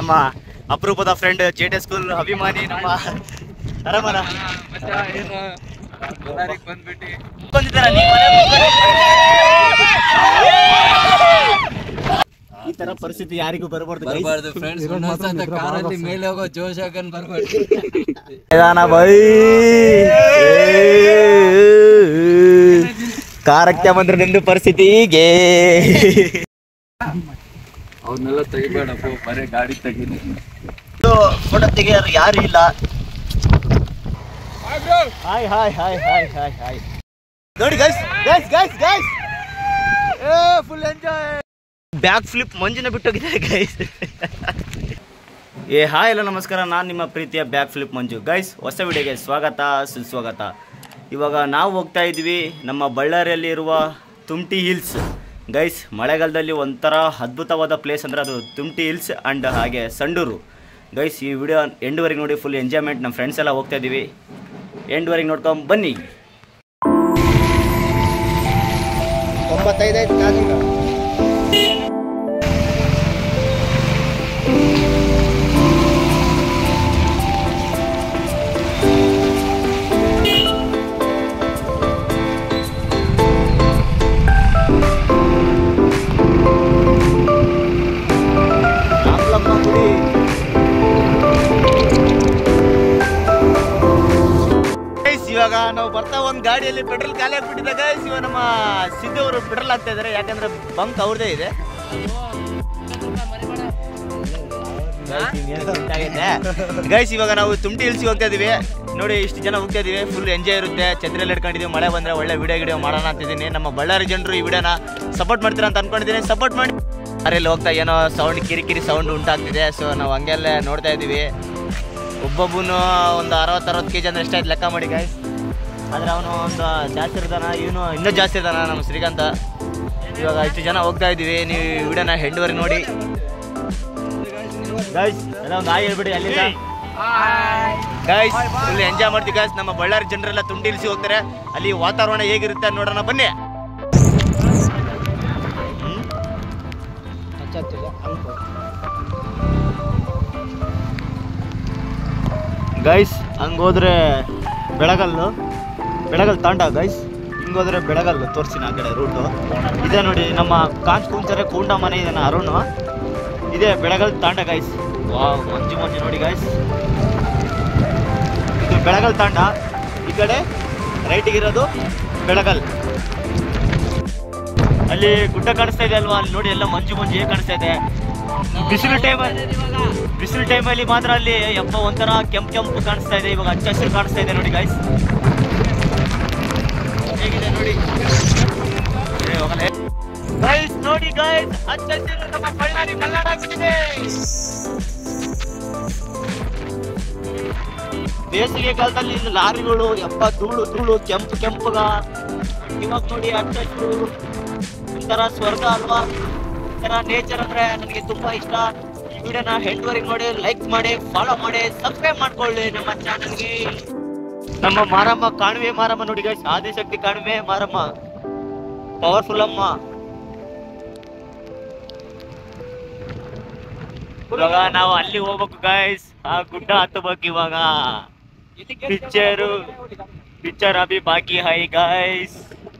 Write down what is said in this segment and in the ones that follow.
ನಮ್ಮ ಅಪರೂಪದ friend ಜೆಟೆ school ಅಭಿಮಾನಿ ನಮ್ಮ ಆರಾಮನ ಈ ತರ ಪರಿಸ್ಥಿತಿ ಯಾರಿಗೂ ಬರಬಾರ್ದು ಫ್ರೆಂಡ್ಸ್. ಕಾರಲ್ಲಿ ಮೇಲೆ ಹೋಗೋ ಜೋಶ್ ಹಾಕನ್ ಬರ್ಬಾರ್ದು. ಕಾರಕ್ಕೆ ಬಂದ್ರೆ ನಿಮ್ದು ಪರಿಸ್ಥಿತಿ ಹೀಗೆ. ಅವ್ರನ್ನೆಲ್ಲ ತೆಗಿಬೇಡಪ್ಪ, ಬರೀ ಗಾಡಿ ತೆಗೀನಿ. ಫೋಟೋ ತೆಗಿಯೋರು ಯಾರು ಇಲ್ಲ. Hi hi hi hi hi hi ನೋಡಿ guys guys guys guys full enjoy. Back flip ಮಂಜಿನ ಬಿಟ್ಟೋಗಿದ್ದಾರೆ ಗೈಸ್. ಹಾಯ್ ಎಲ್ಲ ನಮಸ್ಕಾರ, ನಾನು ನಿಮ್ಮ ಪ್ರೀತಿಯ ಬ್ಯಾಕ್ ಫ್ಲಿಪ್ ಮಂಜು. ಗೈಸ್ ಹೊಸ ವಿಡಿಯೋಗೆ ಸ್ವಾಗತ ಸುಸ್ವಾಗತ. ಇವಾಗ ನಾವು ಹೋಗ್ತಾ ಇದ್ವಿ ನಮ್ಮ ಬಳ್ಳಾರಿಯಲ್ಲಿ ಇರುವ ತುಮಟಿ ಹಿಲ್ಸ್. ಗೈಸ್ ಮಳೆಗಾಲದಲ್ಲಿ ಒಂಥರ ಅದ್ಭುತವಾದ ಪ್ಲೇಸ್ ಅಂದರೆ ಅದು ತುಮಟಿ ಹಿಲ್ಸ್ ಆ್ಯಂಡ್ ಹಾಗೆ ಸಂಡೂರು. ಗೈಸ್ ಈ ವಿಡಿಯೋ ಎಂಡ್ವರೆಗೆ ನೋಡಿ, ಫುಲ್ ಎಂಜಾಯ್ಮೆಂಟ್. ನಮ್ಮ ಫ್ರೆಂಡ್ಸ್ ಎಲ್ಲ ಹೋಗ್ತಾ ಇದ್ದೀವಿ, ಎಂಡ್ವರೆಗೆ ನೋಡ್ಕೊಂಡು ಬನ್ನಿ. 95 ಆಯ್ತು. ಇವಾಗ ನಾವು ಬರ್ತಾ ಒಂದು ಗಾಡಿಯಲ್ಲಿ ಪೆಟ್ರೋಲ್ ಖಾಲಿ ಆಗ್ಬಿಟ್ಟಿದೆ ಗೈಸ್. ಇವಾಗ ನಮ್ಮ ಸಿದ್ದು ಅವರು ಪೆಟ್ರೋಲ್ ಹಾಕ್ತಾ ಇದ್ದಾರೆ, ಯಾಕಂದ್ರೆ ಬಂಕ್ ಅವ್ರದೇ ಇದೆ. ಗೈಸ್ ಇವಾಗ ನಾವು ತುಮಟಿ ಹಿಲ್ಸ್ಗೆ ಹೋಗ್ತಾ ಇದೀವಿ. ನೋಡಿ ಇಷ್ಟು ಜನ ಹೋಗ್ತಾ ಇದೀವಿ, ಫುಲ್ ಎಂಜಾಯ್ ಇರುತ್ತೆ. ಛತ್ರಿಯಲ್ಲಿ ಇಟ್ಕೊಂಡಿದ್ದೀವಿ, ಮಳೆ ಬಂದ್ರೆ ಒಳ್ಳೆ ವಿಡಿಯೋ ಮಾಡೋಣ ಅಂತಿದ್ದೀನಿ. ನಮ್ಮ ಬಳ್ಳಾರಿ ಜನರು ಈ ವಿಡಿಯೋನ ಸಪೋರ್ಟ್ ಮಾಡ್ತೀರಾ ಅಂತ ಅನ್ಕೊಂಡಿದ್ದೀನಿ, ಸಪೋರ್ಟ್ ಮಾಡಿ. ಅರೆಯಲ್ಲಿ ಹೋಗ್ತಾ ಏನೋ ಸೌಂಡ್ ಕಿರಿಕಿರಿ ಸೌಂಡ್ ಉಂಟಾಗ್ತಿದೆ, ಸೊ ನಾವು ಹಂಗೆಲ್ಲ ನೋಡ್ತಾ ಇದ್ದೀವಿ. ಒಬ್ಬೊಬ್ಬನು ಒಂದು 60-60 kg ಅಂದ್ರೆ ಎಷ್ಟಾಯ್ತು ಲೆಕ್ಕ ಮಾಡಿ ಗೈಸ್. ಆದರೆ ಅವನು ಒಂದು ಜಾಸ್ತಿ ಇರ್ತಾನ, ಇವನು ಇನ್ನೂ ಜಾಸ್ತಿ ಇರ್ತಾನ ನಮ್ಮ ಶ್ರೀಕಾಂತ. ಇವಾಗ ಇಷ್ಟು ಜನ ಹೋಗ್ತಾ ಇದ್ದೀವಿ, ನೀವು ಈ ವಿಡಿಯೋನ ಎಂಡ್ವರೆಗೆ ನೋಡಿ ಗೈಸ್. ಎಲ್ಲ ಒಂದು ಹಾಯ್ ಹೇಳ್ಬಿಡಿ ಅಲ್ಲಿಂದ ಗೈಸ್. ಇಲ್ಲಿ ಎಂಜಾಯ್ ಮಾಡ್ತೀವಿ ಗೈಸ್. ನಮ್ಮ ಬಳ್ಳಾರಿ ಜನರೆಲ್ಲ ತುಮಟಿ ಹಿಲ್ಸಿಗೆ ಹೋಗ್ತಾರೆ, ಅಲ್ಲಿ ವಾತಾವರಣ ಹೇಗಿರುತ್ತೆ ನೋಡೋಣ ಬನ್ನಿ. ಗೈಸ್ ಹಂಗೋದ್ರೆ ಬೆಳಗಲ್ ತಾಂಡ ಗೈಸ್. ಹಿಂಗೋದ್ರೆ ಬೆಳಗಲ್ಲು ತೋರಿಸಿನ ಆ ಕಡೆ ರೂಟು ಇದೆ ನೋಡಿ. ನಮ್ಮ ಕಾಂಚ್ ಕುಂಚರೆ ಕೂಂಡ ಮನೆ ಇದೆ, ಅರುಣ್ ಇದೆ ಬೆಳಗಲ್ ತಾಂಡ ಗೈಸ್. ವಾವ್ ಮಂಜು ನೋಡಿ ಗೈಸ್, ಇದು ಬೆಳಗಲ್ ತಾಂಡ. ಈ ಕಡೆ ರೈಟಿಗಿರೋದು ಬೆಳಗಲ್. ಅಲ್ಲಿ ಗುಡ್ಡ ಕಾಣಿಸ್ತಾ ಇದೆ ಅಲ್ವಾ, ಅಲ್ಲಿ ನೋಡಿ ಎಲ್ಲ ಮಂಜು ಹೇಗೆ ಕಾಣಿಸ್ತಾ ಇದೆ. ಬಿಸಿಲು ಟೈಮಲ್ಲಿ ಮಾತ್ರ ಅಲ್ಲಿ ಯಪ್ಪ ಒಂಥರ ಕೆಂಪು ಕಾಣಿಸ್ತಾ ಇದೆ. ಇವಾಗ ಹಚ್ಚ ಹಸಿರು ಕಾಣಿಸ್ತಾ ಇದೆ ನೋಡಿ ಗೈಸ್, ಹೇಗಿದೆ ನೋಡಿ ಗೈಸ್. ನೋಡಿ ಗೈಸ್ ಹಚ್ಚ ಹಸಿರು ನಮ್ಮ ಬಳ್ಳಾರಿ ಮಲ್ನಾಡ್ ಆಗ್ಬಿಟ್ಟಿದೆ. ಬೇಸಿಗೆ ಕಾಲದಲ್ಲಿ ಲಾರಿಗಳು ಯಪ್ಪ ಧೂಳು ಕೆಂಪುಗ. ಇವಾಗ ನೋಡಿ ಹಚ್ಚ ಹಸಿರು ಒಂಥರ ಸ್ವರ್ಗ ಅಲ್ವಾ. ನೇಚರ್ ಅಂದ್ರೆ ನನಗೆ ತುಂಬಾ ಇಷ್ಟ. ಈ ವಿಡಿಯೋನ ಎಂಡ್ವರೆಗೆ ನೋಡಿ, ಲೈಕ್ ಮಾಡಿ, ಫಾಲೋ ಮಾಡಿ, ಸಬ್ಸ್ಕ್ರೈಬ್ ಮಾಡ್ಕೊಳ್ಳಿ ನಮ್ಮ ಚಾನಲ್ಗೆ. ನಮ್ಮ ಮಾರಮ್ಮ, ಕಾಣುವೆ ಮಾರಮ್ಮ ನೋಡಿ ಗೈಸ್, ಆದಿಶಕ್ತಿ ಕಾಣುವೆ ಮಾರಮ್ಮ, ಪವರ್ಫುಲ್ ಅಮ್ಮ. ಇವಾಗ ನಾವು ಅಲ್ಲಿ ಹೋಗ್ಬೇಕು ಗೈಸ್, ಆ ಗುಡ್ಡ ಹತ್ತಬೇಕು ಇವಾಗ. ಪಿಕ್ಚರ್ ಅಭಿ ಬಾಕಿ ಹೈ ಗೈಸ್.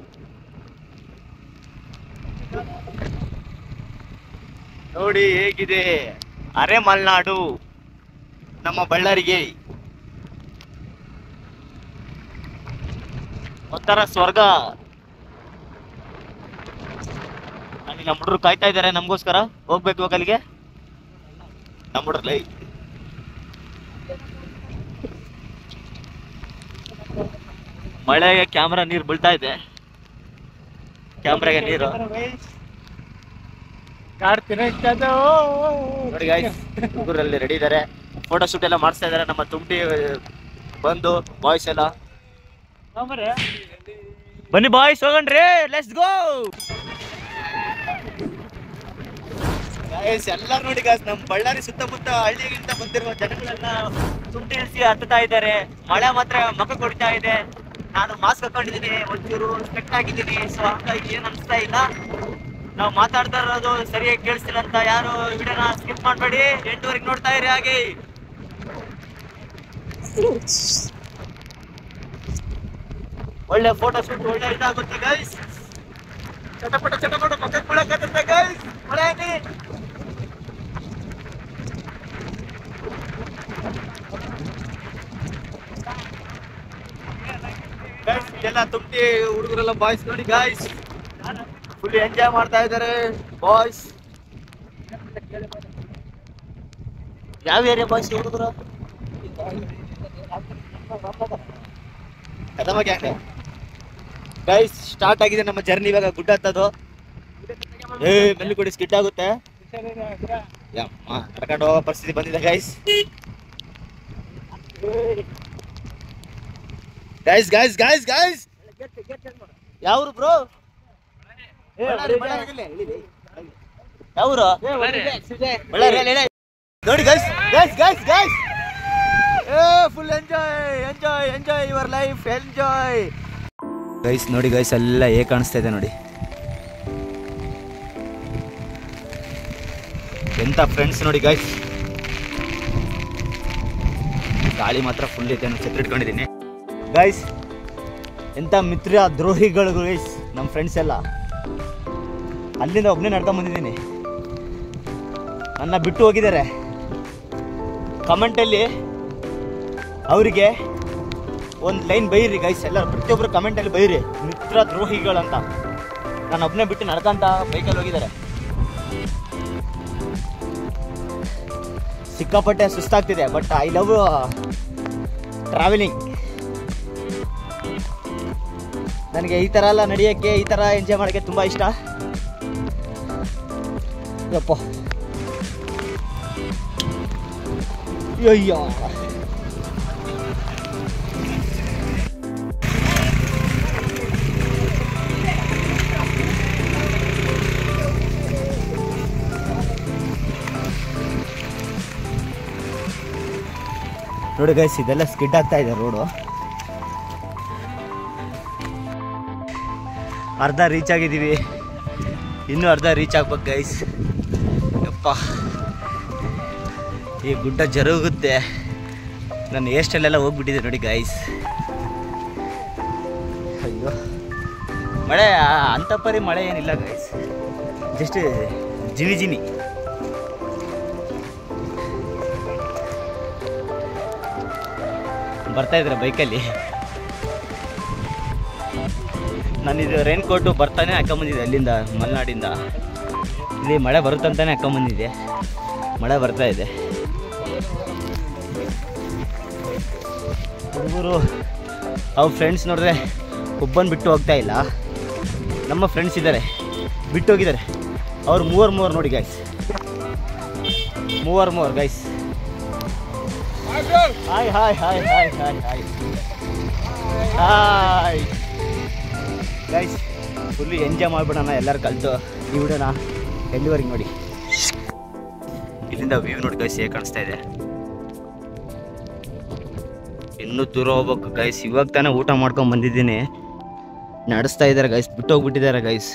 ನೋಡಿ ಹೇಗಿದೆ ಅರೆ ಮಲೆನಾಡು ನಮ್ಮ ಬಳ್ಳಾರಿಗೆ, ಒಂಥರ ಸ್ವರ್ಗ. ಅಲ್ಲಿ ನಮ್ಮ ಹುಡುಗರು ಕಾಯ್ತಾ ಇದ್ದಾರೆ ನಮಗೋಸ್ಕರ, ಹೋಗ್ಬೇಕು ಇವಾಗ ಅಲ್ಲಿಗೆ. ನಮ್ಮ ಹುಡುಗ್ರಲ್ಲ ಮಳೆಗೆ ಕ್ಯಾಮ್ರಾ ನೀರು ಬೀಳ್ತಾ ಇದೆ, ಕ್ಯಾಮ್ರಾಗೆ ನೀರು. ನೋಡಿ ಗೈಸ್ ಹುಡುಗರಲ್ಲಿ ರೆಡಿ ಇದ್ದಾರೆ, ಫೋಟೋ ಶೂಟ್ ಎಲ್ಲ ಮಾಡಿಸ್ತಾ ಇದ್ದಾರೆ. ನಮ್ಮ ತುಮಟಿ ಬಂದು ಬಾಯ್ಸ್ ಎಲ್ಲ ಬನ್ನಿ ಬಾಯ್ಸ್, ಹೋಗಣ್ರಿ, ಲೆಟ್ಸ್ ಗೋ ಗೈಸ್. ಎಲ್ಲರೂ ನೋಡಿ ಗೈಸ್, ನಮ್ಮ ಬಳ್ಳಾರಿ ಸುತ್ತಮುತ್ತ ಹಳ್ಳಿಗಿಂತ ಬಂದಿರುವ ಜನಗಳೆಲ್ಲ ತುಮಟಿ ಹಿಲ್ಸ್ಗೆ ಹತ್ತುತ್ತಾ ಇದ್ದಾರೆ. ಮಳೆ ಮಾತ್ರ ಮಕ್ಕ ಕೊಡ್ತಾ ಇದೆ. ನಾನು ಮಾಸ್ಕ್ ಹಾಕೊಂಡಿದ್ದೀನಿ, ಒಂಚೂರು ಸ್ಪೆಕ್ಟ್ ಆಗಿದ್ದೀನಿ, ಸೊ ಹಾಗಾಗಿ ಏನು ಅನಿಸ್ತಾ ಇಲ್ಲ. ನಾವು ಮಾತಾಡ್ತಾ ಇರೋದು ಸರಿಯಾಗಿ ಕೇಳಿಸ್ತಿಲ್ಲ ಅಂತ ಯಾರು ವಿಡಿಯೋನ ಸ್ಕಿಪ್ ಮಾಡಬೇಡಿ, ಎಂಟುವರೆಗೆ ನೋಡ್ತಾ ಇರಿ. ಹಾಗೆ ಒಳ್ಳೆ ಫೋಟೋ ಶೂಟ್ ಒಳ್ಳೆ ಇದಾಗುತ್ತೆ ಗೈಸ್. ಚಟಪಟ ಮಕ್ಕಳ ಕುಳಕತ್ತೆ ಗೈಸ್. ಮಳೆ ಎಲ್ಲ ತುಟ್ಟಿ ಹುಡುಗರೆಲ್ಲ ಬಾಯ್ಸ್ ನೋಡಿ ಗಾಯ್ಸ್, ಫುಲ್ ಎಂಜಾಯ್ ಮಾಡ್ತಾ ಇದ್ದಾರೆ ಬಾಯ್ಸ್. ಯಾವ ಏರಿಯಾ ಬಾಯ್ಸ್ ಹುಡುಗರು? ಗೈಸ್ ಸ್ಟಾರ್ಟ್ ಆಗಿದೆ ನಮ್ಮ ಜರ್ನಿ. ಇವಾಗ ಗುಡ್ಡ ಹತ್ತದು. ಮೆಲ್ಲಿ ಕೊಡಿ, ಸ್ಕಿಟ್ ಆಗುತ್ತೆ. ನಡ್ಕೊಂಡು ಹೋಗೋ ಪರಿಸ್ಥಿತಿ ಬಂದಿದೆ guys. Guys guys guys guys ಯಾವ್ರು ಬ್ರೋ? ಯಾವ್ರು? ನೋಡಿ guys guys guys guys, full enjoy enjoy enjoy your life, enjoy guys. ನೋಡಿ ಗೈಸ್ ಎಲ್ಲ ಹೇಗೆ ಕಾಣಿಸ್ತಾ ಇದೆ ನೋಡಿ, ಎಂತ ಫ್ರೆಂಡ್ಸ್ ನೋಡಿ ಗೈಸ್. ಗಾಳಿ ಮಾತ್ರ ಫುಲ್ ಐತೆ, ನಾನು ಛತ್ರಿ ಇಟ್ಕೊಂಡಿದ್ದೀನಿ ಗೈಸ್. ಎಂಥ ಮಿತ್ರ ದ್ರೋಹಿಗಳು ಗೈಸ್ ನಮ್ಮ ಫ್ರೆಂಡ್ಸ್ ಎಲ್ಲ. ಅಲ್ಲಿಂದ ಒಬ್ಬನೇ ನಡ್ಕೊಂಡು ಬಂದಿದ್ದೀನಿ, ನನ್ನ ಬಿಟ್ಟು ಹೋಗಿದ್ದಾರೆ. ಕಮೆಂಟಲ್ಲಿ ಅವರಿಗೆ ಒಂದು ಲೈನ್ ಬೈರಿ ಗೈಸ್, ಎಲ್ಲರೂ ಪ್ರತಿಯೊಬ್ಬರು ಕಮೆಂಟಲ್ಲಿ ಬೈರಿ, ಮಿತ್ರ ದ್ರೋಹಿಗಳಂತ. ನಾನು ಒಬ್ಬನೇ ಬಿಟ್ಟು ನಡ್ಕೊಂತ ಬೈಕಲ್ಲಿ ಹೋಗಿದ್ದಾರೆ. ಸಿಕ್ಕಾಪಟ್ಟೆ ಸುಸ್ತಾಗ್ತಿದೆ, ಬಟ್ ಐ ಲವ್ ಟ್ರಾವೆಲಿಂಗ್. ನನಗೆ ಈ ಥರ ಎಲ್ಲ ನಡೆಯೋಕ್ಕೆ, ಈ ಥರ ಎಂಜಾಯ್ ಮಾಡೋಕ್ಕೆ ತುಂಬ ಇಷ್ಟ. ಯಪ್ಪ ಅಯ್ಯೋ, ನೋಡಿ ಗೈಸ್ ಇದೆಲ್ಲ ಸ್ಕಿಡ್ ಆಗ್ತಾ ಇದೆ ರೋಡು. ಅರ್ಧ ರೀಚ್ ಆಗಿದ್ದೀವಿ, ಇನ್ನೂ ಅರ್ಧ ರೀಚ್ ಆಗ್ಬೇಕು ಗೈಸ್. ಯಪ್ಪ ಈ ಗುಡ್ಡ ಜರುಗುತ್ತೆ, ನನ್ನ ಏಷ್ಟಲ್ಲೆಲ್ಲ ಹೋಗ್ಬಿಟ್ಟಿದೆ ನೋಡಿ ಗೈಸ್. ಅಯ್ಯೋ ಮಳೆ ಅಂಥ ಪರಿ ಮಳೆ ಏನಿಲ್ಲ ಗೈಸ್, ಜಸ್ಟ್ ಜಿನಿ ಜಿನಿ. ಬರ್ತಾ ಇದ್ರೆ ಬೈಕಲ್ಲಿ. ನಾನಿದು ರೈನ್ ಕೋಟು ಬರ್ತಾನೆ ಹಾಕೊಂಬಂದಿದ್ದೆ ಅಲ್ಲಿಂದ, ಮಲೆನಾಡಿಂದ. ಇಲ್ಲಿ ಮಳೆ ಬರುತ್ತಂತಾನೆ ಹಾಕೊಂಬಂದಿದ್ದೆ, ಮಳೆ ಬರ್ತಾ ಇದೆ. ಹುಡುಗರು ಅವ್ರ ಫ್ರೆಂಡ್ಸ್ ನೋಡಿದ್ರೆ ಒಬ್ಬನ ಬಿಟ್ಟು ಹೋಗ್ತಾ ಇಲ್ಲ. ನಮ್ಮ ಫ್ರೆಂಡ್ಸ್ ಇದ್ದಾರೆ, ಬಿಟ್ಟು ಹೋಗಿದ್ದಾರೆ. ಅವ್ರು ಮೂವರು ನೋಡಿ ಗೈಸ್, ಮೂವರು guys. Hi hi hi hi hi hi hi guys, full enjoy ಮಾಡಿಬಿಡೋಣ ಎಲ್ಲರೂ ಕಲಿತು ಈ ವಿಡಿಯೋನ ಎಲ್ಲಿವರೆಗೆ ನೋಡಿ. ಇಲ್ಲಿಂದ ವ್ಯೂ ನೋಡಿ ಗೈಸ್ ಹೇಗೆ ಕಾಣಿಸ್ತಾ ಇದೆ. ಇನ್ನೂ ದೂರ ಹೋಗ್ಬೇಕು ಗೈಸ್. ಇವಾಗ ತಾನೇ ಊಟ ಮಾಡ್ಕೊಂಡು ಬಂದಿದ್ದೀನಿ, ನಡೆಸ್ತಾ ಇದ್ದಾರೆ ಗೈಸ್, ಬಿಟ್ಟು ಹೋಗ್ಬಿಟ್ಟಿದ್ದಾರೆ ಗೈಸ್.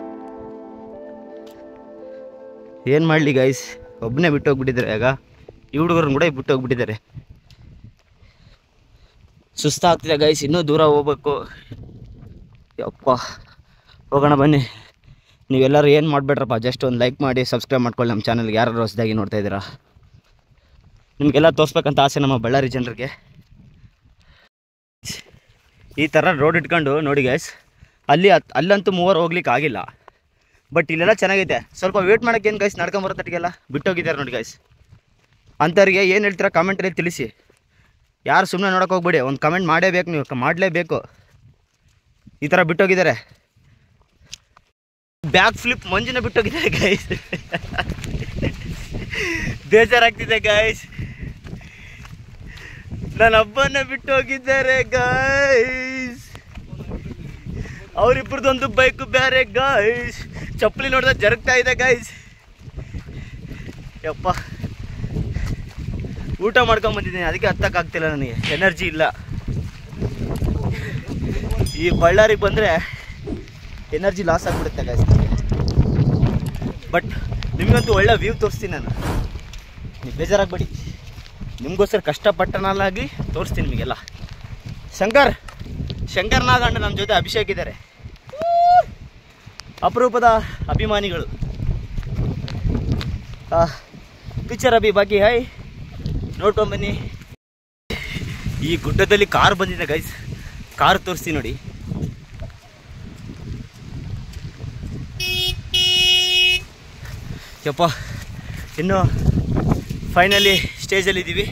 ಏನು ಮಾಡಲಿ ಗೈಸ್, ಒಬ್ಬನೇ ಬಿಟ್ಟು ಹೋಗ್ಬಿಟ್ಟಿದ್ದಾರೆ. ಆಗ ಈ ಹುಡುಗರನ್ನ ಕೂಡ ಬಿಟ್ಟು ಹೋಗ್ಬಿಟ್ಟಿದ್ದಾರೆ. ಸುಸ್ತಾಗ್ತಿದೆ ಗೈಸ್, ಇನ್ನೂ ದೂರ ಹೋಗ್ಬೇಕು. ಯಪ್ಪ ಹೋಗೋಣ ಬನ್ನಿ. ನೀವೆಲ್ಲರೂ ಏನು ಮಾಡಬೇಡ್ರಪ್ಪ, ಜಸ್ಟ್ ಒಂದು ಲೈಕ್ ಮಾಡಿ ಸಬ್ಸ್ಕ್ರೈಬ್ ಮಾಡ್ಕೊಳ್ಳಿ ನಮ್ಮ ಚಾನಲ್ಗೆ. ಯಾರು ಹೊಸದಾಗಿ ನೋಡ್ತಾ ಇದ್ದೀರಾ, ನಿಮಗೆಲ್ಲ ತೋರಿಸ್ಬೇಕಂತ ಆಸೆ ನಮ್ಮ ಬಳ್ಳಾರಿ ಜನರಿಗೆ. ಈ ಥರ ರೋಡ್ ಇಟ್ಕೊಂಡು ನೋಡಿ ಗೈಸ್, ಅಲ್ಲಂತೂ ಮೂವರು ಹೋಗ್ಲಿಕ್ಕೆ ಆಗಿಲ್ಲ, ಬಟ್ ಇಲ್ಲೆಲ್ಲ ಚೆನ್ನಾಗೈತೆ. ಸ್ವಲ್ಪ ವೇಟ್ ಮಾಡೋಕ್ಕೆ ಏನು ಗೈಸ್, ನಡ್ಕೊಂಬರೋತಟ್ಟಿಗೆಲ್ಲ ಬಿಟ್ಟೋಗಿದ್ದಾರೆ ನೋಡಿ ಗೈಸ್. ಅಂಥವ್ರಿಗೆ ಏನು ಹೇಳ್ತೀರಾ ಕಾಮೆಂಟಲ್ಲಿ ತಿಳಿಸಿ. ಯಾರು ಸುಮ್ಮನೆ ನೋಡೋಕೆ ಹೋಗ್ಬೇಡಿ, ಒಂದು ಕಮೆಂಟ್ ಮಾಡಲೇಬೇಕು, ನೀವು ಮಾಡಲೇಬೇಕು. ಈ ಥರ ಬಿಟ್ಟೋಗಿದ್ದಾರೆ. ಬ್ಯಾಕ್ ಫ್ಲಿಪ್ ಮಂಜಿನ ಬಿಟ್ಟೋಗಿದ್ದಾರೆ ಗೈಸ್. ಬೇಜಾರಾಗ್ತಿದೆ ಗೈಸ್, ನನ್ನ ಹಬ್ಬನ ಬಿಟ್ಟೋಗಿದ್ದಾರೆ ಗೈಸ್. ಅವರಿಬ್ಬರದೊಂದು ಬೈಕು ಬೇರೆ ಗೈಸ್. ಚಪ್ಪಲಿ ನೋಡಿದ್ರೆ ಜರುಗ್ತಾ ಇದೆ ಗೈಸ್. ಯಪ್ಪ ಊಟ ಮಾಡ್ಕೊಂಡು ಬಂದಿದ್ದೀನಿ, ಅದಕ್ಕೆ ಹತ್ತಕ್ಕಾಗ್ತಿಲ್ಲ, ನನಗೆ ಎನರ್ಜಿ ಇಲ್ಲ. ಈ ಬಳ್ಳಾರಿಗೆ ಬಂದರೆ ಎನರ್ಜಿ ಲಾಸ್ ಆಗಿಬಿಡುತ್ತೆ ಗೈಸ್. ಬಟ್ ನಿಮಗಂತೂ ಒಳ್ಳೆ ವ್ಯೂ ತೋರಿಸ್ತೀನಿ ನಾನು, ನೀವು ಬೇಜಾರಾಗಬೇಡಿ. ನಿಮಗೋಸ್ಕರ ಕಷ್ಟಪಟ್ಟನಾಗಿ ತೋರಿಸ್ತೀನಿ ನಿಮಗೆಲ್ಲ. ಶಂಕರ್ನಾಗಣ್ಣ ನಮ್ಮ ಜೊತೆ ಅಭಿಷೇಕ್ ಇದ್ದಾರೆ, ಅಪರೂಪದ ಅಭಿಮಾನಿಗಳು. ಪಿಕ್ಚರ್ ಅಭಿ ಬಾಕಿ ಹಾಯ್, ನೋಡ್ಕೊಂಬನ್ನಿ. ಈ ಗುಡ್ಡದಲ್ಲಿ ಕಾರ್ ಬಂದಿದೆ ಗೈಸ್, ಕಾರ್ ತೋರಿಸ್ತೀನಿ ನೋಡಿ. ಯಪ್ಪ, ಇನ್ನು ಫೈನಲಿ ಸ್ಟೇಜಲ್ಲಿ ಇದ್ದೀವಿ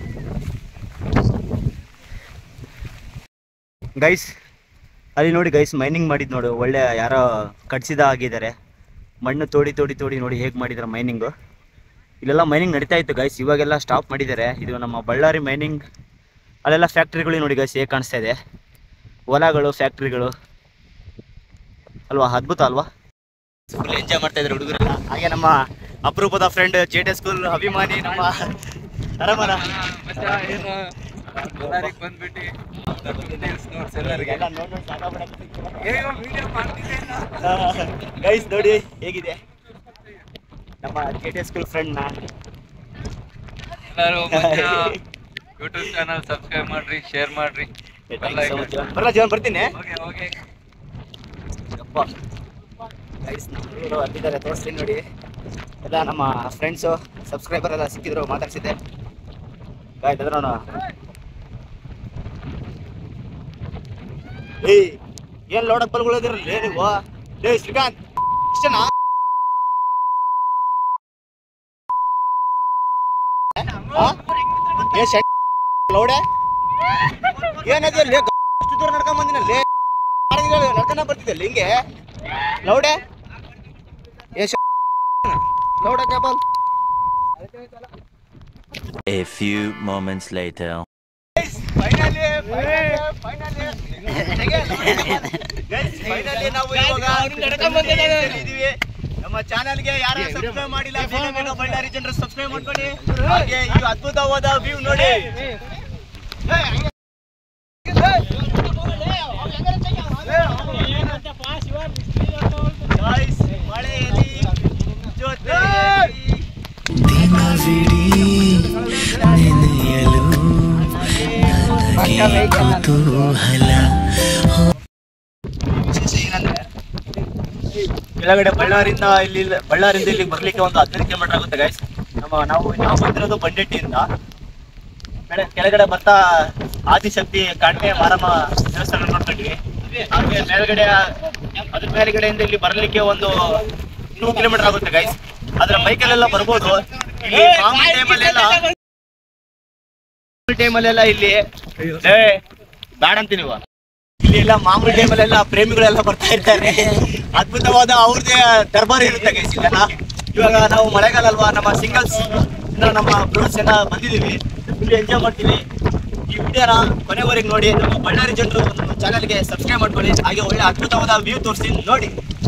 ಗೈಸ್. ಅಲ್ಲಿ ನೋಡಿ ಗೈಸ್, ಮೈನಿಂಗ್ ಮಾಡಿದ್ದು ನೋಡು, ಒಳ್ಳೆ ಯಾರೋ ಕಟ್ಸಿದ ಆಗಿದ್ದಾರೆ. ಮಣ್ಣು ತೋಡಿ ನೋಡಿ ಹೇಗೆ ಮಾಡಿದ್ದಾರೆ ಮೈನಿಂಗು. ಇಲ್ಲೆಲ್ಲ ಮೈನಿಂಗ್ ನಡೀತಾ ಇತ್ತು ಗೈಸ್, ಇವಾಗೆಲ್ಲ ಸ್ಟಾಪ್ ಮಾಡಿದ್ದಾರೆ. ಇದು ನಮ್ಮ ಬಳ್ಳಾರಿ ಮೈನಿಂಗ್. ಅಲ್ಲೆಲ್ಲ ಫ್ಯಾಕ್ಟ್ರಿಗಳು ನೋಡಿ ಗೈಸ್ ಹೇಗೆ ಕಾಣಿಸ್ತಾ ಇದೆ, ಹೊಲಗಳು, ಫ್ಯಾಕ್ಟ್ರಿಗಳು ಅಲ್ವಾ, ಅದ್ಭುತ ಅಲ್ವಾ. ಫುಲ್ ಎಂಜಾಯ್ ಮಾಡ್ತಾ ಇದ್ದಾರೆ ಹುಡುಗರೆಲ್ಲ. ಹಾಗೆ ನಮ್ಮ ಅಪರೂಪದ ಫ್ರೆಂಡ್ ಜೆ.ಟಿ. ಸ್ಕೂಲ್ ಅಭಿಮಾನಿ ನಮ್ಮ ಆರಾಮಲ್ಲ ಗೈಸ್ ನೋಡಿ ಹೇಗಿದೆ ನಮ್ಮ JT. School friend. YouTube channel subscribe ಮಾಡ್ರಿ, ಶೇರ್ ಮಾಡ್ರಿ. ಬರಲ್ಲ ಜೀವನ್ ಬರ್ತೀನಿ. ಅಲ್ಲಿದ್ದಾರೆ ತೋರಿಸ್ತೀನಿ ನೋಡಿ, ಎಲ್ಲ ನಮ್ಮ ಫ್ರೆಂಡ್ಸು ಸಬ್ಸ್ಕ್ರೈಬರ್ ಎಲ್ಲ ಸಿಕ್ಕಿದ್ರು, ಮಾತಾಡ್ಸಿದ್ದೆ. ಗಾಯ್ತದ್ರ ಏಯ್ ಏನ್ ಲೋಡಕ್ ಬಲ್ಗಳಿದಿರಲ್ಲ ನೀವು. ಏಯ್ ಶ್ರೀಕಾಂತ್ ಇಷ್ಟನಾ? ಲೌಡೆ ಏನದಲ್ಲಿ ಅಷ್ಟು ದೂರ ನಡ್ಕೊಂಡ್ ಬಂದಿನಲ್ಲಿ ನಡ್ಕೊಂಡ ಬರ್ತಿದ್ದಲ್ಲಿ ಹಿಂಗೆ ಲೌಡೆ ಲೌಡ cable. A few moments later. Finally ನಾವು ನಮ್ಮ ಚಾನಲ್ಗೆ ಯಾರು ಸಬ್ಸ್ಕ್ರೈಬ್ ಮಾಡಿಲ್ಲ, ಬಳ್ಳಾರಿ ಜನರು ಸಬ್ಸ್ಕ್ರೈಬ್ ಮಾಡ್ಕೊಳ್ಳಿ. ಹಾಗೆ ಈ ಅದ್ಭುತವಾದ ವ್ಯೂ ನೋಡಿ. ಮಳೆಯಲ್ಲಿ ಜೊತೆ ಕೆಳಗಡೆ ಬಳ್ಳಾರಿಂದ ಇಲ್ಲಿಗೆ ಬರ್ಲಿಕ್ಕೆ ಒಂದು 15 ಕಿಲೋಮೀಟರ್ ಆಗುತ್ತೆ ಗೈಸ್. ನಾವು ಬಂದಿರೋದು ಬಂಡೆಟ್ಟಿಯಿಂದ. ಕೆಳಗಡೆ ಬರ್ತಾ ಆದಿಶಕ್ತಿ ಕಾಂಟೆ ಮಾರಮ್ಮ ದೇವಸ್ಥಾನ ನೋಡ್ಕೊಂಡ್ವಿ. ಹಾಗೆ ಮೇಲ್ಗಡೆ ಅದ್ರ ಮೇಲ್ಗಡೆಯಿಂದ ಇಲ್ಲಿ ಬರ್ಲಿಕ್ಕೆ ಒಂದು 2 ಕಿಲೋಮೀಟರ್ ಆಗುತ್ತೆ ಗೈಸ್. ಅದ್ರ ಬೈಕಲ್ಲೆಲ್ಲ ಬರ್ಬೋದು. ಇಲ್ಲಿ ಮಾಮೂಲಿ ಟೈಮಲ್ಲೆಲ್ಲ ಇಲ್ಲಿ ಬ್ಯಾಡ ಅಂತೀನಿ ನೀವು. ಇಲ್ಲಿ ಎಲ್ಲ ಮಾಮೂಲಿ ಟೈಮಲ್ಲೆಲ್ಲ ಪ್ರೇಮಿಗಳೆಲ್ಲ ಬರ್ತಾ ಇರ್ತಾರೆ. ಅದ್ಭುತವಾದ ಅವ್ರದ್ದೇ ದರ್ಬಾರ್ ಇರುತ್ತೆ ಗೈಸ್ ಇಲ್ಲೆಲ್ಲ. ಇವಾಗ ನಾವು ಮಳೆಗಾಲ ಅಲ್ವಾ, ನಮ್ಮ ಸಿಂಗಲ್ಸ್ ನಮ್ಮ ಬ್ರೋಸ್ ಎಲ್ಲ ಬಂದಿದ್ದೀವಿ, ಇಲ್ಲಿ ಎಂಜಾಯ್ ಮಾಡ್ತೀವಿ. ಈ ವಿಡಿಯೋನ ಕೊನೆವರೆಗೆ ನೋಡಿ. ನಮ್ಮ ಬಳ್ಳಾರಿ ಜನರು ನಮ್ಮ ಚಾನಲ್ಗೆ ಸಬ್ಸ್ಕ್ರೈಬ್ ಮಾಡ್ಕೊಳ್ಳಿ. ಹಾಗೆ ಒಳ್ಳೆ ಅದ್ಭುತವಾದ ವ್ಯೂ ತೋರಿಸ್ತೀನಿ ನೋಡಿ.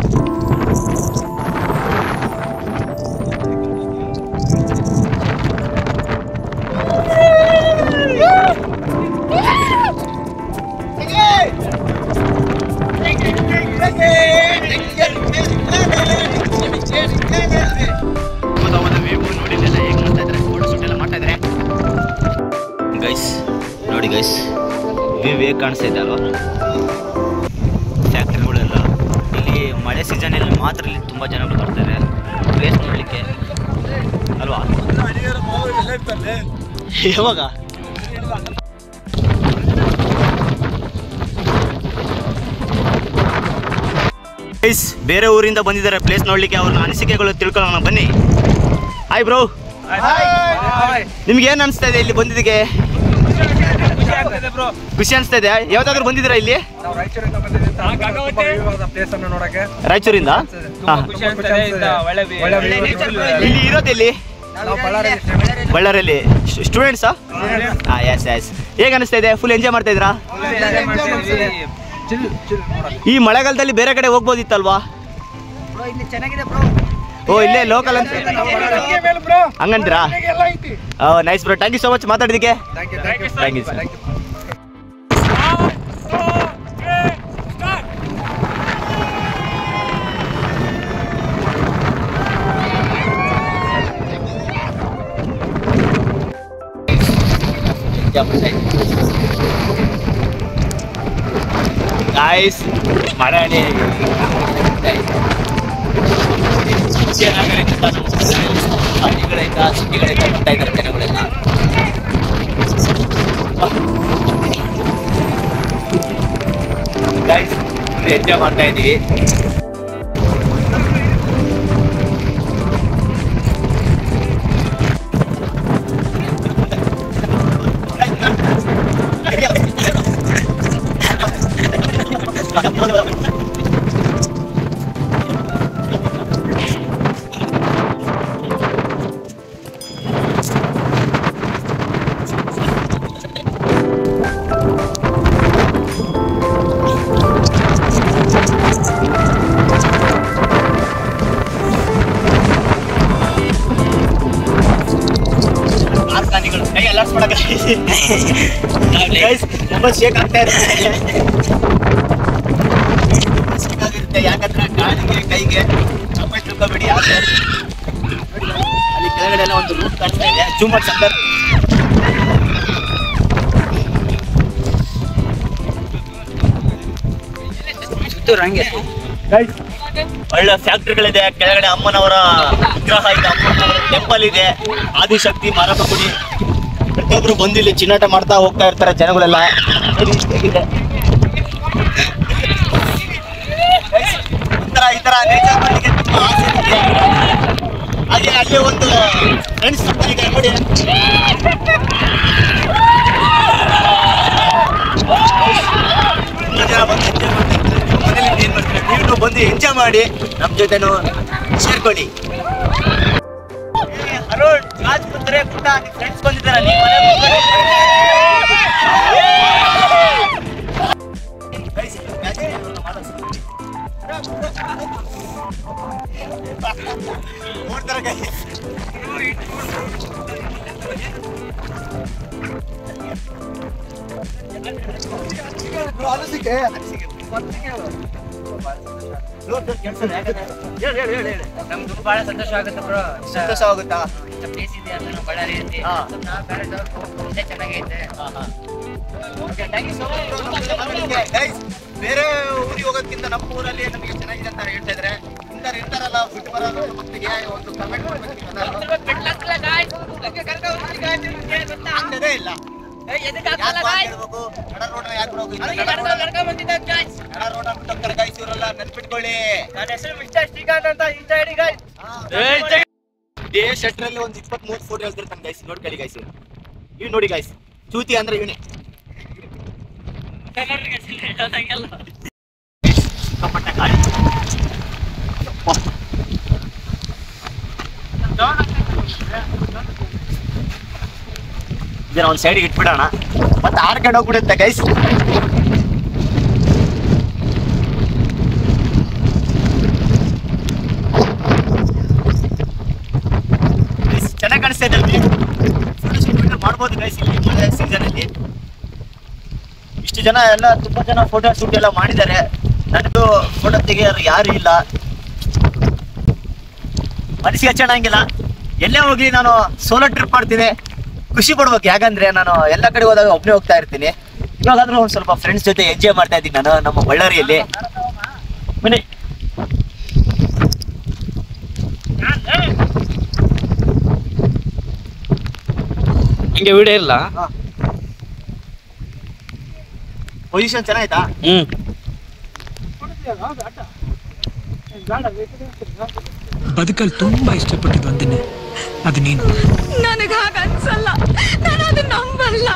ಗೈಸ್ ನೋಡಿ ಗೈಸ್, ವ್ಯೂ ಹೇಗೆ ಕಾಣಿಸ್ತಾ ಇದೆ ಅಲ್ವಾ. ಫ್ಯಾಕ್ಟ್ರಿಗಳೆಲ್ಲ ಇಲ್ಲಿ ಮಳೆ ಸೀಸನಲ್ಲಿ ಮಾತ್ರ ಇಲ್ಲಿ ತುಂಬ ಜನಗಳು ಬರ್ತಾರೆ ಪ್ಲೇಸ್ ನೋಡಲಿಕ್ಕೆ ಅಲ್ವಾ. ಯಾವಾಗ ಗೈಸ್ ಬೇರೆ ಊರಿಂದ ಬಂದಿದ್ದಾರೆ ಪ್ಲೇಸ್ ನೋಡ್ಲಿಕ್ಕೆ, ಅವ್ರ ಅನಿಸಿಕೆಗಳು ತಿಳ್ಕೊಳ್ಳೋಣ ಬನ್ನಿ. ಹಾಯ್ ಬ್ರೋ, ನಿಮ್ಗೆ ಏನ್ ಅನಿಸ್ತಾ ಇದೆ ಇಲ್ಲಿ ಬಂದಿದ್ದಕ್ಕೆ? ಖುಷಿ ಅನಿಸ್ತಾ ಇದೆ. ಯಾವ್ದಾದ್ರು ಬಂದಿದ್ದೀರಾ ಇಲ್ಲಿ ರಾಯಚೂರಿಂದ? ಇಲ್ಲಿ ಇರೋದೆಲ್ಲಿ? ಬಳ್ಳಾರಿಯಲ್ಲಿ ಸ್ಟೂಡೆಂಟ್ಸಾ? S S. ಹೇಗೆ ಅನಿಸ್ತಾ ಇದೆ? ಫುಲ್ ಎಂಜಾಯ್ ಮಾಡ್ತಾ ಇದ್ರಾ? ಈ ಮಳೆಗಾಲದಲ್ಲಿ ಬೇರೆ ಕಡೆ ಹೋಗ್ಬೋದಿತ್ತಲ್ವಾ? ಓ ಇಲ್ಲೇ ಲೋಕಲ್ ಅಂತ ಹಂಗಂತೀರಾ? Nice bro, thank you so much ಮಾತಾಡಿದಕ್ಕೆ. Thank you sir. ಗಾಯ್ಸ್ ಮರಳಿ ಹಳ್ಳಿಗಳಿಂದ ಸಿಟಿಗಳಿಂದ ಬರ್ತಾ ಇದ್ದಾರೆ ಜನಗಳೆಲ್ಲ. ಗಾಯ್ಸ್ ಎಂಜಾಯ್ ಮಾಡ್ತಾ ಇದೀವಿ. ತುಂಬ ಶೇಕ್ ಆಗ್ತಾ ಇರುತ್ತೆ ಯಾಕಂದ್ರೆ ಕಾಲಿಗೆ ಕೈಗೆ ಚಪ್ಪಲ್ ತಿಳ್ಕೊಬೇಡಿ. ಅಲ್ಲಿ ಕೆಳಗಡೆ ಎಲ್ಲ ಒಂದು ರೂಟ್ ಕಾಣಿಸ್ತಾ ಇದೆ. ಜೂಮ್ ಮಾಡಿ ಸಂದರ್ ಒಳ್ಳೆ ಫ್ಯಾಕ್ಟ್ರಿಗಳಿದೆ. ಕೆಳಗಡೆ ಅಮ್ಮನವರ ವಿಗ್ರಹ ಇದೆ, ಅಮ್ಮನವರ ಟೆಂಪಲ್ ಇದೆ, ಆದಿಶಕ್ತಿ ಮಾರಮ್ಮ ಗುಡಿ. ಪ್ರತಿಯೊಬ್ರು ಬಂದು ಇಲ್ಲಿ ಚಿನ್ನಾಟ ಮಾಡ್ತಾ ಹೋಗ್ತಾ ಇರ್ತಾರೆ ಜನಗಳೆಲ್ಲ. ಈ ತರ ನೇಚರ್ ಮಾಡಲಿಕ್ಕೆ ತುಂಬಾ ಆಸೆ ಇದೆ. ಹಾಗೆ ಅಲ್ಲಿ ಒಂದು ಫ್ರೆಂಡ್ಸ್ ಇದೆ ನೋಡಿ. ಜನ ಬಂದು ಎಂಜಾಯ್ ಮಾಡ್ತಾ ಇರ್ತಾರೆ. ಮನೇಲಿ ಏನ್ ಮಾಡ್ತಾರೆ, ನೀವು ಬಂದು ಎಂಜಾಯ್ ಮಾಡಿ ನಮ್ಮ ಜೊತೆನೂ ಸೇರ್ಕೊಳ್ಳಿ. ಅರುಣ್ ರಾಜ್ ಬಂದ್ರೆ ಪುಟ್ಟ ಫ್ರೆಂಡ್ಸ್ ಬಂದಿದ್ದಾರೆ. ನಮ್ದು ಬಹಳ ಸಂತೋಷ ಆಗುತ್ತೆ ಬ್ರೋ. ಸಂತೋಷ ಆಗುತ್ತಾ? ಪ್ಲೇಸ್ ಇದೆ ಅಂತ ನಾವು ಬಳ್ಳಾರಿಯಲ್ಲಿ ನಾವು ಬೇರೆ ಚೆನ್ನಾಗೈತೆ. ಬೇರೆ ಊರಿಗೆ ಹೋಗೋದಕ್ಕಿಂತ ನಮ್ಮ ಊರಲ್ಲಿ ನಮಗೆ ಚೆನ್ನಾಗಿದೆ ಅಂತ ಹೇಳ್ತಾ ಇದ್ರೆ ಇರ್ತಾರಲ್ಲ ಬಿಟ್ಟು ಬರೋದು ಮಕ್ಕಳಿಗೆ ಒಂದು ಕಮೆಂಟ್ ಇಲ್ಲ. ನೆನ್ಪಿಟ್ಕೊಳ್ಳಿ, ನನ್ನ ಹೆಸರು ಮಿಸ್ಟರ್ ಶ್ರೀಕಾಂತ್ ಅಂತ. ಡೇ ಶೆಟ್ರಲ್ಲಿ ಒಂದು 23 ಫೋಟೋ ಹೇಳ್ತಿರ್ತಾನೆ ಗೈಸ್. ನೋಡ್ಕೊಳ್ಳಿ ಗೈಸ್, ಇವ್ ನೋಡಿ ಗೈಸ್, ಚೂತಿ ಅಂದ್ರೆ ಇವನೇ. ಇದನ್ನ ಒಂದು ಸೈಡ್ಗೆ ಇಟ್ಬಿಡೋಣ, ಮತ್ತೆ ಆರ್ಕೊಂಡು ಹೋಗ್ಬಿಡುತ್ತೆ ಗೈಸ್. ಚೆನ್ನಾಗಿ ಕಾಣಿಸ್ತಾ ಇದೆ ಮಾಡ್ಬೋದು ಗೈಸ್. ಇಲ್ಲಿ ಮಳೆ ಸೀಸನ್ ಅಲ್ಲಿ ಇಷ್ಟು ಜನ ಎಲ್ಲ ತುಂಬಾ ಜನ ಫೋಟೋ ಶೂಟ್ ಎಲ್ಲ ಮಾಡಿದ್ದಾರೆ. ನನಗೂ ಫೋಟೋ ತೆಗಿಯೋರು ಯಾರು ಇಲ್ಲ, ಮನಸ್ಸಿಗೆ ಹಚ್ಚೋಣಂಗಿಲ್ಲ. ಎಲ್ಲೇ ಹೋಗಿ ನಾನು ಸೋಲೋ ಟ್ರಿಪ್ ಮಾಡ್ತೀನಿ, ಖುಷಿ ಪಡ್ಬೇಕು. ಯಾಕಂದ್ರೆ ನಾನು ಎಲ್ಲ ಕಡೆ ಹೋದಾಗ ಒಬ್ಬನೇ ಹೋಗ್ತಾ ಇರ್ತೀನಿ. ಇವಾಗಾದ್ರೂ ಒಂದು ಸ್ವಲ್ಪ ಫ್ರೆಂಡ್ಸ್ ಜೊತೆ ಎಂಜಾಯ್ ಮಾಡ್ತಾ ಇದ್ದೀನಿ ನಾನು ನಮ್ಮ ಬಳ್ಳಾರಿಯಲ್ಲಿ. ಬನ್ನಿ ಹಿಂಗೆ ವಿಡಿಯೋ ಇಲ್ಲ. ಪೊಸಿಷನ್ ಚೆನ್ನಾಯ್ತಾ? ಬದುಕಲ್ಲಿ ತುಂಬಾ ಇಷ್ಟಪಟ್ಟಿದ್ದು ಒಂದನ್ನೇ, ಅದು ನೀನು. ನನಗೆ ಹಾಗ ಅನ್ಸಲ್ಲ, ನಾನು ಅದು ನಂಬಲ್ಲ.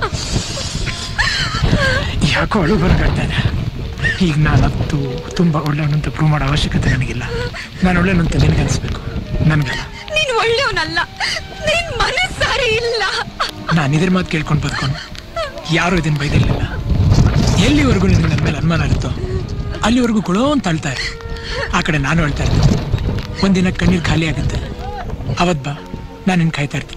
ಯಾಕೋ ಅಳು ಬರಗಾಡ್ತಾ ಇದೆ. ಈಗ ನಾನಂತೂ ತುಂಬಾ ಒಳ್ಳೆಯವನು ಅಂತ ಪ್ರೂವ್ ಮಾಡೋ ಅವಶ್ಯಕತೆ ನನಗಿಲ್ಲ. ನಾನು ಒಳ್ಳೆಯವನು ಅಂತ ನಿನಗೆ ಅನಿಸ್ಬೇಕು, ನನಗಲ್ಲ. ನೀನು ಒಳ್ಳೆಯವನಲ್ಲ, ನಿನ್ ಮನಸ್ಸು ಸರಿ ಇಲ್ಲ. ನಾನು ಇದ್ರ ಮಾತು ಕೇಳ್ಕೊಂಡು ಬದುಕೊಂಡು ಯಾರು ಇದನ್ನ ಬೈದಿರ್ಲಿಲ್ಲ. ಎಲ್ಲಿವರೆಗೂ ನಿನಗೆ ನನ್ನ ಮೇಲೆ ಅನುಮಾನ ಇರುತ್ತೋ ಅಲ್ಲಿವರೆಗೂ ಕೊಡೋ ಅಂತ ಅಳ್ತಾ ಇರು. ಆ ಕಡೆ ನಾನು ಹೇಳ್ತಾ ಇರ್ತೀನಿ, ಒಂದಿನ ಕಣ್ಣೀರು ಖಾಲಿ ಆಗುತ್ತೆ, ಅವತ್ ಬಾ, ನಾನು ನಿನ್ನ ಕಾಯ್ತಾ ಇರ್ತೀನಿ.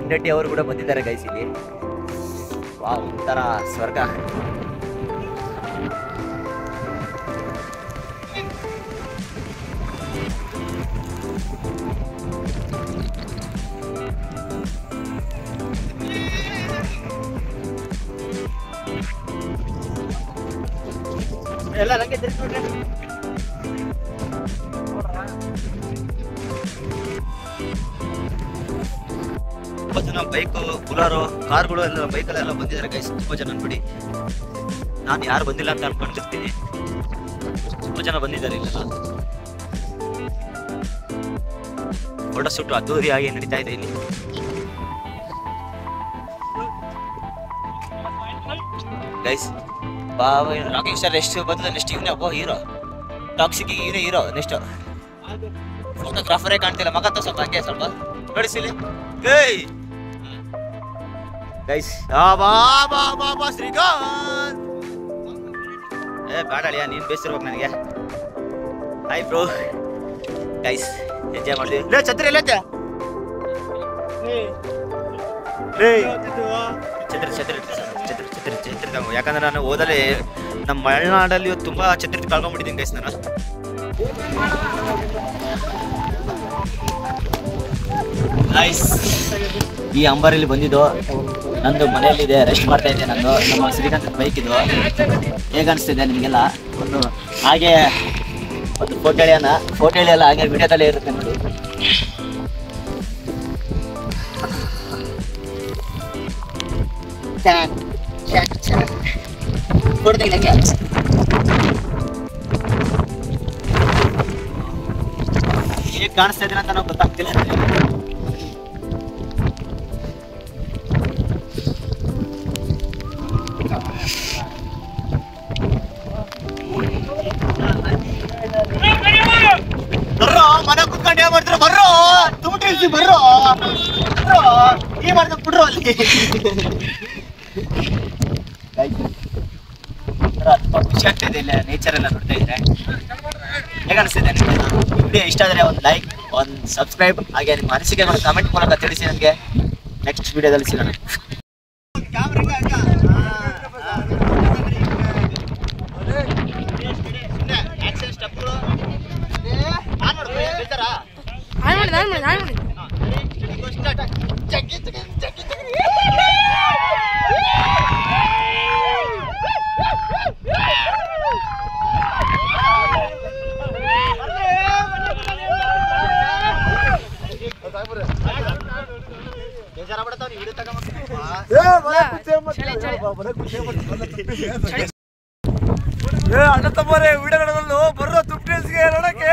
ನಟಿ ಅವರು ಕೂಡ ಬಂದಿದ್ದಾರೆ ಗೈಸ್ ಇಲ್ಲಿ. ವಾವ್, ಒಂಥರ ಸ್ವರ್ಗ. ಎಲ್ಲ ನಂಗೆ ತಿರ್ಸ್ಬಿಟ್ರೆ ತುಂಬ ಜನ ಬೈಕು, ಬುಲಾರೋ, ಕಾರ್ಗಳು ಎಲ್ಲ ಬೈಕಲ್ಲೆಲ್ಲ ಬಂದಿದ್ದಾರೆ ಗೈಸ್. ತುಂಬ ಜನ ಬಿಡಿ, ನಾನು ಯಾರು ಬಂದಿಲ್ಲ ಅಂತ ಅನ್ಕೊಂಡಿರ್ತೀನಿ. ತುಂಬ ಜನ ಬಂದಿದ್ದಾರೆ ಇಲ್ಲೆಲ್ಲ. ಫೋಟೋ ಶೂಟ್ ಅದ್ದೂರಿಯಾಗಿ ನಡೀತಾ ಇದೆ ಇಲ್ಲಿ. ಗೈಸ್ ರಾಕಿಂಗ್ ಸ್ಟಾರ್ ಎಷ್ಟು ಬಂದ ನೆಕ್ಸ್ಟ್ ಇವನೇ ಒಬ್ಬ ಹೀರೋ. ಟಾಕ್ಸಿಕ್ ಇವನೇ ಹೀರೋ ನೆಕ್ಸ್ಟ್. ಫೋಟೋಗ್ರಾಫರೇ ಕಾಣ್ತಿಲ್ಲ, ಮಗ ಸ್ವಲ್ಪ ಹಂಗೆ ಸ್ವಲ್ಪ ನೋಡಿಸಿಲಿ ಗೈಸ್. ಶ್ರೀಕಾಂತ್ ಬೇಡಳಿಯ, ನೀನ್ ಬೇಸಿರ್ಬೇಕು ನನಗೆ. ಹಾಯ್ ಬ್ರೋ ಗೈಸ್, ಎಂಜಾಯ್ ಮಾಡಿದ್ವಿ. ಲೇ ಛತ್ರಿ ಎಲ್ಲ ಛತ್ರಿ ತಗೋ. ಯಾಕಂದ್ರೆ ನಾನು ಓದಲೇ ನಮ್ಮ ಮಲೆನಾಡಲ್ಲಿ ತುಂಬಾ ಛತ್ರಿ ಕಳ್ಕೊಂಡ್ಬಿಟ್ಟಿದ್ದೀನಿ ಗೈಸ್ ನಾನು. ಗೈಸ್ ಈ ಅಂಬಾರಿಲಿ ಬಂದಿದ್ದು ನಂದು ಮನೆಯಲ್ಲಿದೆ, ರೆಸ್ಟ್ ಮಾಡ್ತಾ ಇದ್ದೆ. ನಂದು ನಮ್ಮ ಶ್ರೀಕಾಂತ್ ಬೈಕ್ ಇದು. ಹೇಗೆ ಅನಿಸ್ತಿದೆ ನಿಮಗೆಲ್ಲ? ಒಂದು ಹಾಗೆ ಒಂದು ಫೋಟೋ ಎಳೆಯಲ್ಲ ಹಾಗೆ ವಿಡಿಯೋದಲ್ಲೇ ಇರುತ್ತೆ ನೋಡಿ. ಹೇಗೆ ಕಾಣಿಸ್ತಾ ಇದ್ದೀನಿ ಅಂತ ನಾವು ಗೊತ್ತಾಗ್ತಿಲ್ಲ. ಬರ್ರೋ ಮನೆ ಕುತ್ಕೊಂಡು ಏನ್ ಮಾಡ್ತಾರ? ಬರ್ರೋ ತುಮಟಿ ಬರ್ರೋ ಈ ಮಾಡ್ದ ಬಿಡ್ರು ಅಲ್ಲಿ. ತುಂಬಾ ಖುಷಿ ಆಗ್ತಿದೆ ಇಲ್ಲ ನೇಚರ್ ಎಲ್ಲ ನೋಡ್ತಾ ಇದ್ರೆ. ಹೇಗೆ ಅನಿಸ್ತಿದೆ ನಿಮಗೆ? ವಿಡಿಯೋ ಇಷ್ಟ ಆದರೆ ಒಂದು ಲೈಕ್, ಒಂದು ಸಬ್ಸ್ಕ್ರೈಬ್, ಹಾಗೆ ನಿಮ್ಮ ಅನಿಸಿಕೆ ಕಮೆಂಟ್ ಮೂಲಕ ತಿಳಿಸಿ. ನನಗೆ ನೆಕ್ಸ್ಟ್ ವಿಡಿಯೋದಲ್ಲಿ ಸಿಗೋಣ. ಅಣ್ಣ ತಮ್ಮರೇ ವಿಡಿಯೋ ನೋಡಲು ಬರ್ರೋ ತುಪ್ಟೇಸ್ಗೆ ನೋಡಕ್ಕೆ.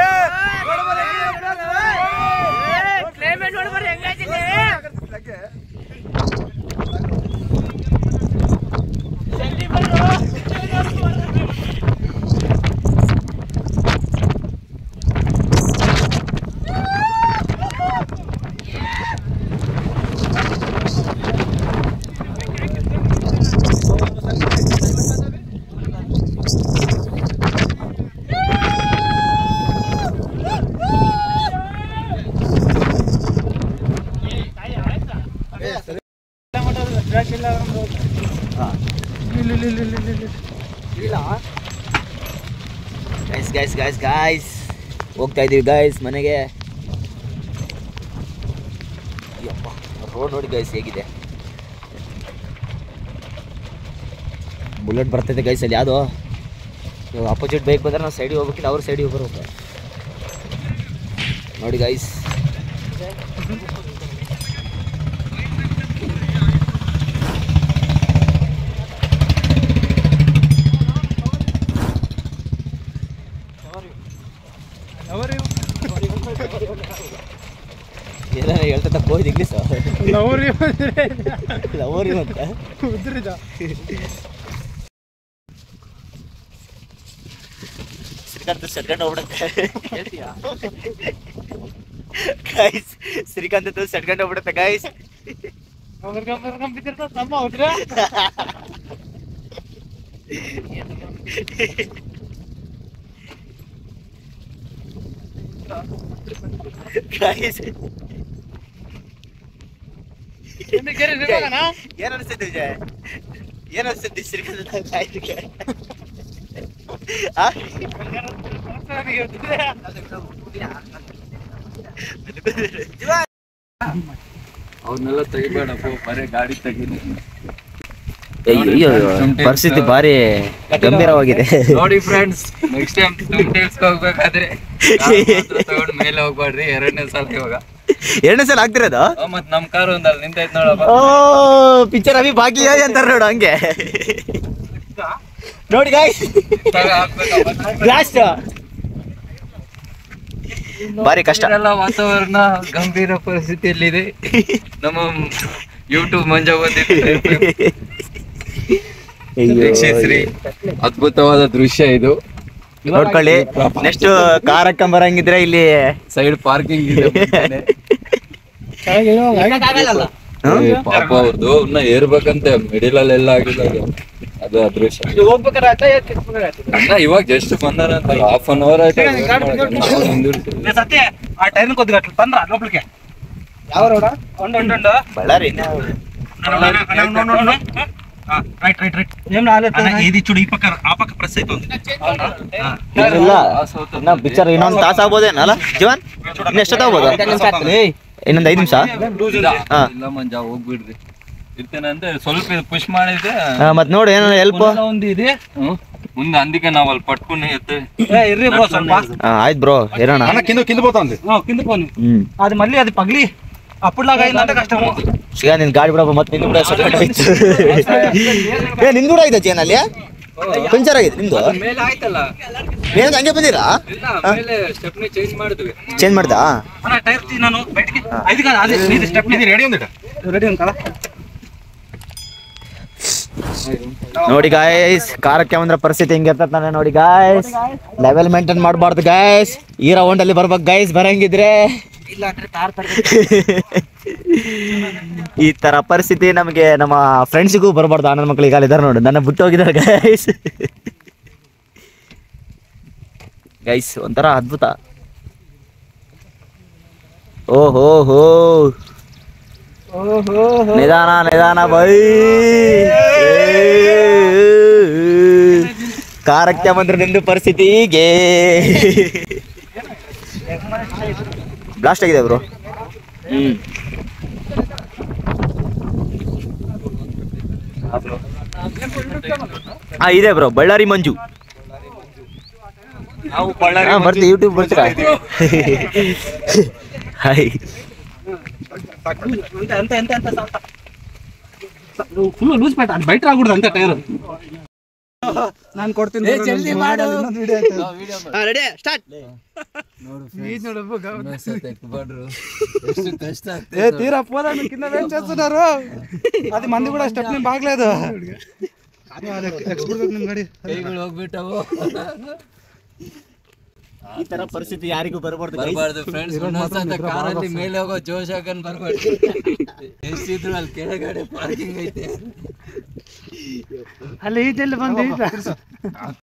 ಗೈಸ್ ಹೋಗ್ತಾ ಇದೀವಿ ಗೈಸ್ ಮನೆಗೆ. ರೋಡ್ ನೋಡಿ ಗೈಸ್ ಹೇಗಿದೆ. ಬುಲೆಟ್ ಬರ್ತೈತೆ ಗೈಸ್ ಅಲ್ಲಿ. ಯಾವುದು ಅಪೋಸಿಟ್ ಬೈಕ್ ಬಂದ್ರೆ ನಾವು ಸೈಡಿಗೆ ಹೋಗ್ಬೇಕಿಲ್ಲ, ಅವ್ರ ಸೈಡಿಗೆ ಹೋಗ್ಬೇಕು ನೋಡಿ ಗೈಸ್. ಏನಾರ ಹೇಳ್ತಾ ಹೋಯ್ತು ಇಂಗ್ಲೀಷ್ ಲವರ್ ಅಂತ ಶ್ರೀಕಾಂತ್ ಸೆಟ್ಕೊಂಡು ಹೋಗ್ಬಿಡುತ್ತೆ. ಗೈಸ್ ಶ್ರೀಕಾಂತ್ ಸೆಟ್ಕೊಂಡು ಹೋಗ್ಬಿಡುತ್ತೆ ಗೈಸ್. ಗೈಸ್ ಏನ್ ಅನಿಸ್ತೈತೆ ವಿಜಯ್? ಏನ್ ಅನಿಸ್ತೈತಿ ಶ್ರೀಗಂಧ ಸಾಯ್ಲಿಕ್ಕೆ? ಅವ್ರನ್ನೆಲ್ಲ ತೆಗಿಬೇಡಪ್ಪ, ಬರೀ ಗಾಡಿ ತೆಗೀನಿ. ಪರಿಸ್ಥಿತಿ ಭಾರಿ ಗಂಭೀರವಾಗಿದೆ. ನೋಡಿ ಫ್ರೆಂಡ್ಸ್, ನೆಕ್ಸ್ಟ್ ಟೈಮ್ ಟೈಲ್ಸ್ ಹೋಗ್ಬೇಕಾದ್ರೆ ತಗೊಂಡ್ ಮೇಲೆ ಹೋಗ್ಬೇಡ್ರಿ. ಎರಡನೇ ಸಲ ಇವಾಗ ಆಗ್ತಿರೋದು. ಮತ್ ನಮ್ ಕಾರ್ ಒಂದಲ್ಲಿ ನಿಂತೈತ್ ನೋಡಪ್ಪ. ಓ ಪಿಕ್ಚರ್ ಅಭಿ ಬಾಕಿ ಅಂತಾರ ನೋಡು ಹಂಗೆ. ನೋಡಿ ಗಾಯ್ಸ್, ಭಾರಿ ಕಷ್ಟ. ಎಲ್ಲ ವಾತಾವರಣ ಗಂಭೀರ ಪರಿಸ್ಥಿತಿಯಲ್ಲಿದೆ. ನಮ್ಮ ಯೂಟ್ಯೂಬ್ ಮಂಜ ಬಂದಿದೆ. ವೀಕ್ಷಿಸ್ರಿ, ಅದ್ಭುತವಾದ ದೃಶ್ಯ ಇದು. ನೋಡ್ಕೊಳ್ಳಿ. ನೆಕ್ಸ್ಟ್ ಕಾರ್ ಹಾಕೊಂಡ್ ಬರಂಗಿದ್ರೆ ಇಲ್ಲಿ ಸೈಡ್ ಪಾರ್ಕಿಂಗ್ ಇದೆ. ಪಾಪ ಅವ್ರದ್ದು ಇನ್ನ ಏರ್ಬೇಕಂತೆ, ಮಿಡಿಲ್ ಅಲ್ಲಿ ಎಲ್ಲ ಆಗಿಲ್ಲ ಅದು ಅದೃಶ್ಯ. ಅಣ್ಣ ಇವಾಗ ಜಸ್ಟ್ ಬಂದಾರ ಅಂತ, ಹಾಫ್ ಅನ್ ಅವರ್ ಆಯ್ತು. ಬಳ್ಳಾರಿ ಪಿಕ್ಚರ್ ಇನ್ನೊಂದು ತಾಸ ಆಗ್ಬೋದೇನಲ್ಲ ಜೀವನ್? ಇನ್ನು ಎಷ್ಟೊತ್ತಾಗ್ಬೋದು? ಇನ್ನೊಂದು 5 ನಿಮಿಷ. ಇಲ್ಲ ಮಂಜ, ಹೋಗ್ಬಿಡ್ರಿ, ಇರ್ತೇನೆ ಅಂತ ಸ್ವಲ್ಪ ಪುಷ್ ಮಾಡಿದ್ರೆ ಮತ್ ನೋಡಿ ಏನೋ ಹೆಲ್ಪ್ ಒಂದು ಇದೆ ಮುಂದೆ. అందుకే ನಾವು ಅಲ್ಲಿ ಪಟ್ಕೊಂಡು ಆಯ್ತು ಬ್ರೋ, ಇರೋಣ. అది మళ్ళీ అది పగిలి అప్పుడులాగా అయిందంటే కష్టము. ಶಿವ ನಿನ್ ಗಾಡಿ ಬಿಡಪ್ಪ, ಮತ್ತೆ ನಿಂದು ಕೂಡ ನಿಂದು ಕೂಡ ಆಯ್ತಾ ಚೇನಲ್ಲಿ ಪಂಚರ್ ಆಗಿದೆ ನಿಮ್ದು? ಮೇಲೆ ಆಯ್ತಲ್ಲ, ಏನು ಹಂಗೆ ಬಂದಿರಾ? ಮೇಲೆ ಸ್ಟೆಪ್ನಿ ಚೇಂಜ್ ಮಾಡಿದ್ವಿ. ಚೇಂಜ್ ಮಾಡ್ದಾ? టైర్ తీనాను బయటికి. అది కాదు, అది నీది స్టెప్ నీది రెడీ ఉంది. రెడీ ఉంది కదా? ನೋಡಿ ಗಾಯ್ಸ್, ಕಾರಕ್ಕೆ ಬಂದ್ರೆ ಪರಿಸ್ಥಿತಿ ಹಿಂಗಿರ್ತದೆ ನೋಡಿ ಗಾಯ್ಸ್. ಲೆವೆಲ್ ಮೇಂಟೈನ್ ಮಾಡಬಾರ್ದು ಗಾಯ್ಸ್. ಈ ರೌಂಡ್ ಅಲ್ಲಿ ಬರ್ಬೇಕು ಗಾಯ್ಸ್ ಬರಂಗಿದ್ರೆ. ಈ ತರ ಪರಿಸ್ಥಿತಿ ನಮಗೆ ನಮ್ಮ ಫ್ರೆಂಡ್ಸಿಗೂ ಬರಬಾರ್ದು. ನನ್ನ ಮಕ್ಳು ಈಗ ಇದಾರೆ ನೋಡಿ, ನನ್ನ ಬಿಟ್ಟು ಹೋಗಿದ್ದಾರೆ ಗೈಸ್. ಗೈಸ್ ಒಂಥರ ಅದ್ಭುತ. ಓಹೋ ಹೋ, ನಿಧಾನ ನಿಧಾನ ಬೈ. ಕಾರಕ್ಕೆ ಬಂದ್ರೆ ನಿಂದು ಪರಿಸ್ಥಿತಿ ಹೀಗೆ. ಬ್ಲಾಸ್ಟ್ ಆಗಿದೆ ಬ್ರೋ. ಇದೆ ಬ್ರೋ, ಬಳ್ಳಾರಿ ಮಂಜು. ಬರ್ತೀವಿ, ಯೂಟ್ಯೂಬ್ ಬರ್ತೀರಾ? ಹಾಯ್. ಫುಲ್ ಲೂಸ್ ಪೇಟ, ಅದು ಬೈಟ್ ಆಗ್ಬಿಡ್ದು ಅಂತ ಟೈರ್. ನಾನು ಕೊಡ್ತೀನಿ, ರೆಡಿ ಸ್ಟಾರ್ಟ್. ಎಷ್ಟು ಕಷ್ಟ ಆಗ್ತದೆ. తీరా పోదాం, కింద వెయిట్ చేస్తున్నారు. అది మంది కూడా స్టెప్ ని బాగలేదు. ಕೈಗಳು ಹೋಗ್ಬಿಟ್ಟವು. ಈ ತರ ಪರಿಸ್ಥಿತಿ ಯಾರಿಗೂ ಬರಬಾರ್ದು ಫ್ರೆಂಡ್ಸ್. ಕಾರಲ್ಲಿ ಮೇಲೆ ಹೋಗೋ ಜೋಶ್ ಹಾಕನ್ ಬರ್ಬಾರ್ದು. ಎಷ್ಟಿದ್ರು ಅಲ್ಲಿ ಕೆಳಗಡೆ ಪಾರ್ಕಿಂಗ್ ಐತೆ. ಅಲ್ಲಿ ಈಜಲ್ಲಿ ಬಂದು